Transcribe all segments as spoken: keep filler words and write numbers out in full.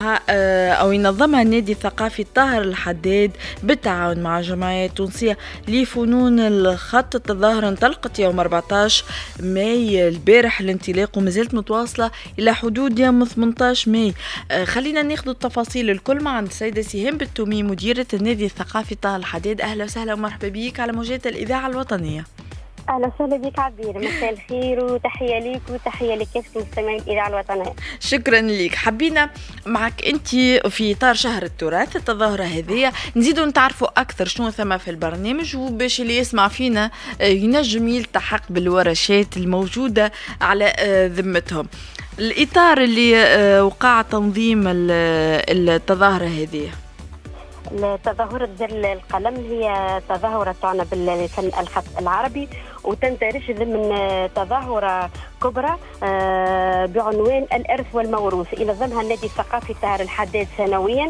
أو ينظمها النادي الثقافي طاهر الحداد بالتعاون مع جمعية تونسية لفنون الخط. التظاهرة انطلقت يوم أربعطاش ماي البارح الانطلاق ومازالت متواصلة إلى حدود يوم ثمنطاش ماي. خلينا ناخذ التفاصيل الكل مع السيدة سهام بالتومي مديرة النادي الثقافي طاهر الحداد. أهلا وسهلا ومرحبا بك على موجات الإذاعة الوطنية. اهلا وسهلا بك عبير، مساء الخير وتحيه ليك وتحيه لكافه مستمعين الاذاعه الوطنيه. شكرا لك. حبينا معك انت في اطار شهر التراث التظاهره هذه نزيدوا نتعرفوا اكثر شنو ثم في البرنامج، وباش اللي يسمع فينا ينجم يلتحق بالورشات الموجوده على ذمتهم. الاطار اللي وقع تنظيم التظاهره هذه، تظاهرة ذل القلم هي تظاهرة تعنى بالفن الخط العربي وتندرج ضمن تظاهرة كبرى بعنوان الإرث والموروث ينظمها النادي الثقافي طاهر الحداد سنويا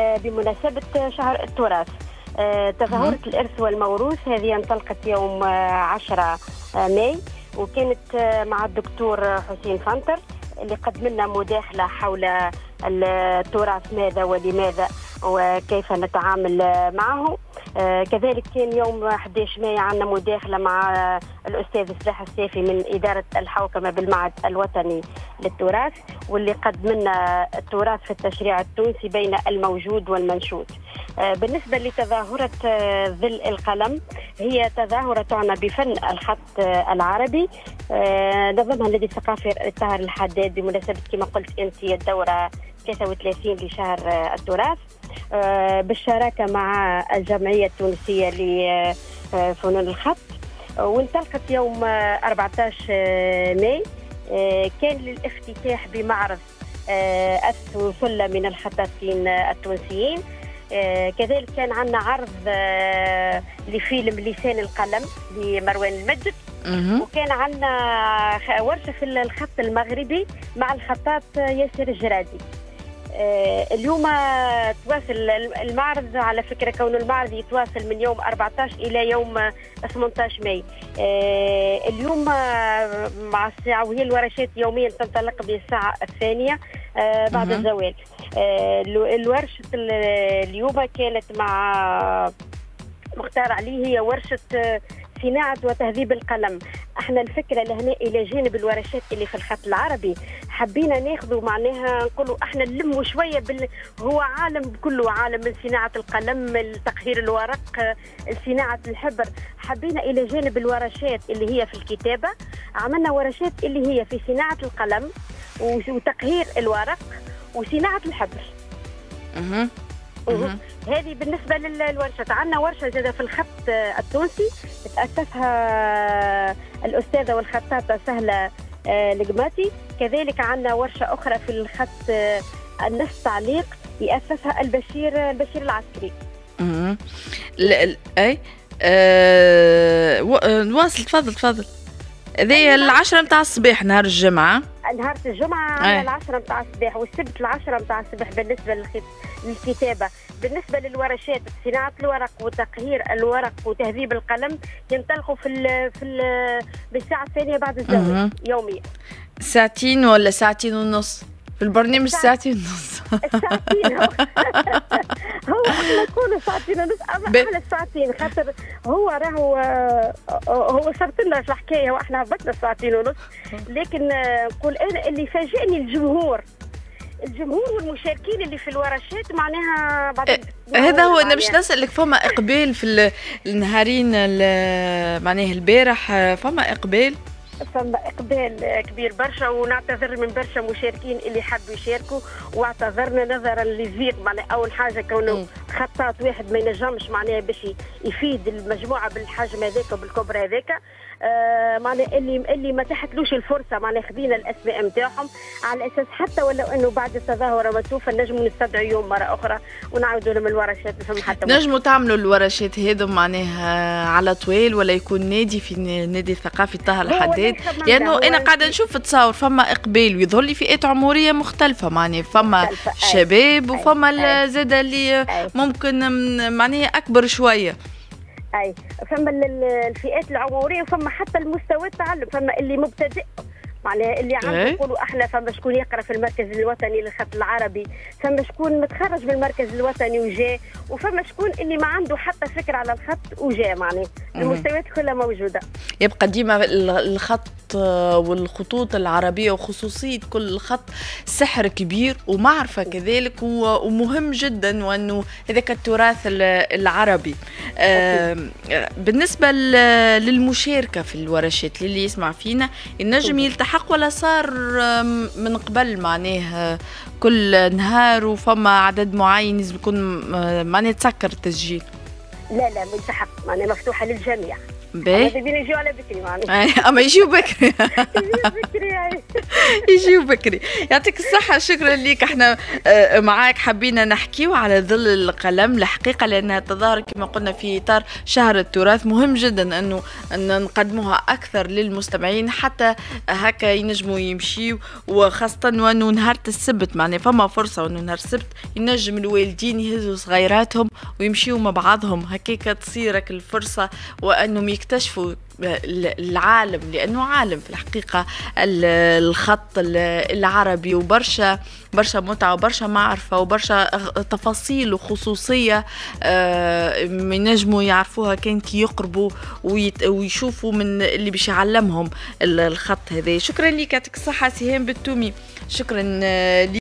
بمناسبة شهر التراث. تظاهرة الإرث والموروث هذه انطلقت يوم عشرة ماي وكانت مع الدكتور حسين فانتر اللي قدم لنا مداخلة حول التراث ماذا ولماذا وكيف نتعامل معه. آه كذلك كان يوم أحد عشر ماي عندنا مداخلة مع الأستاذ صلاح السافي من إدارة الحوكمة بالمعهد الوطني للتراث واللي قدم لنا التراث في التشريع التونسي بين الموجود والمنشود. آه بالنسبة لتظاهرة آه ذل القلم هي تظاهرة تعنى بفن الخط آه العربي. آه نظمها النادي الثقافي طاهر الحداد بمناسبة كما قلت أنت الدورة ثلاثة وثلاثين لشهر آه التراث آه بالشراكة مع الجمعية التونسية لفنون الخط. وانطلقت يوم أربعطاش ماي آه كان للافتتاح بمعرض آه السلة من الخطاطين التونسيين. آه كذلك كان عندنا عرض آه لفيلم لسان القلم لمروان المجد، وكان عندنا ورشة في الخط المغربي مع الخطاط ياسر الجرادي. آه اليوم تواصل المعرض، على فكرة كون المعرض يتواصل من يوم أربعطاش إلى يوم ثمنطاش ماي. آه اليوم مع الساعة وهي الورشات يوميا تنطلق بالساعة الثانية آه بعد الزوال. آه الورشة اليوم كانت مع مختار علي، هي ورشة صناعة وتهذيب القلم. احنا الفكرة لهنا الى جانب الورشات اللي في الخط العربي حبينا ناخذوا معناها نقولوا احنا نلموا شوية بال... هو عالم كله عالم من صناعة القلم، تقهير الورق، صناعة الحبر. حبينا الى جانب الورشات اللي هي في الكتابة عملنا ورشات اللي هي في صناعة القلم وتقهير الورق وصناعة الحبر. اها هذه بالنسبة للورشة. عندنا ورشة جديدة في الخط التونسي تأسسها الأستاذة والخطاطة سهلة القماتي. كذلك عندنا ورشة أخرى في الخط النص تعليق يأسسها البشير البشير العسكري. اها أي أه... واصل. تفضل تفضل. هذه العشرة متاع الصباح نهار الجمعة. نهار الجمعة على العشرة متاع الصباح والسبت العشرة متاع الصباح بالنسبة للكتابة. بالنسبة للورشات صناعة الورق وتقهير الورق وتهذيب القلم ينطلقوا في ال في ال بالساعة الثانية بعد الزواج يوميا. ساعتين ولا ساعتين ونص في البرنامج؟ ساعتين ونص. ساعتين هو احنا نكونوا ساعتين ونص اما احنا ساعتين خاطر هو راهو هو صارت لنا في الحكايه واحنا هبطنا ساعتين ونص. لكن نقول انا اللي فاجئني الجمهور الجمهور والمشاركين اللي في الورشات معناها بعد هذا هو. انا باش نسالك فما اقبال في النهارين معناها البارح؟ فما اقبال فما اقبال كبير برشا ونعتذر من برشا مشاركين اللي حبوا يشاركوا واعتذرنا نظرا للضيق. معناها اول حاجه كونه خطاط واحد ما ينجمش معناها باش يفيد المجموعه بالحجم هذاك وبالكبر هذاك. آه معناها اللي اللي ما تحتلوش الفرصه معناها خذينا الاسماء نتاعهم على اساس حتى ولو انه بعد التظاهره مسوفه نجموا نستدعوا يوم مره اخرى ونعاودوا لهم الورشات. فما حتى نجموا تعملوا الورشات هذو معناها على طويل ولا يكون نادي في النادي الثقافي طاهر الحداد؟ لانه انا قاعده نشوف تصور فما اقبال ويظهر لي فئات عمريه مختلفه معناها فما مختلفة. شباب أي. وفما زاد اللي أي. ممكن معناها اكبر شويه. اي فما الفئات العمريه وفما حتى المستوى التعلم. فما اللي مبتدئ معناها اللي عنده يقولوا احنا فما شكون يقرا في المركز الوطني للخط العربي، فما شكون متخرج من المركز الوطني وجاء، وفما شكون اللي ما عنده حتى فكره على الخط وجاء. معناها المستويات كلها موجوده. يبقى ديما الخط والخطوط العربيه وخصوصيه كل خط سحر كبير ومعرفه كذلك ومهم جدا، وانه هذاك التراث العربي. بالنسبه للمشاركه في الورشات للي يسمع فينا، النجم يلتحق ولا صار من قبل معناه كل نهار وفما عدد معين لازم يكون معناه تسكر التسجيل؟ لا لا ملتحق، معناه مفتوحه للجميع. باهي هذا يجيو على بكري معناها. اما يجيو بكري. يجيو بكري يجيو بكري. يعطيك الصحة، شكرا ليك. احنا معاك حبينا نحكيو على ظل القلم الحقيقة، لأنها تظاهر كما قلنا في إطار شهر التراث. مهم جدا أنه أن نقدموها أكثر للمستمعين حتى هكا ينجموا يمشيو، وخاصة وأنه نهار السبت معناها فما فرصة، وأنه نهار السبت ينجم الوالدين يهزوا صغيراتهم ويمشيو مع بعضهم هكاك، تصيرك الفرصة وأنهم يكتشفوا العالم، لأنه عالم في الحقيقة الخط العربي، وبرشا برشا متعة وبرشا معرفة وبرشا تفاصيل وخصوصية ينجموا يعرفوها كان كي يقربوا ويشوفوا من اللي باش يعلمهم الخط هذا. شكرا لك، يعطيك الصحة سهام بالتومي. شكرا لك.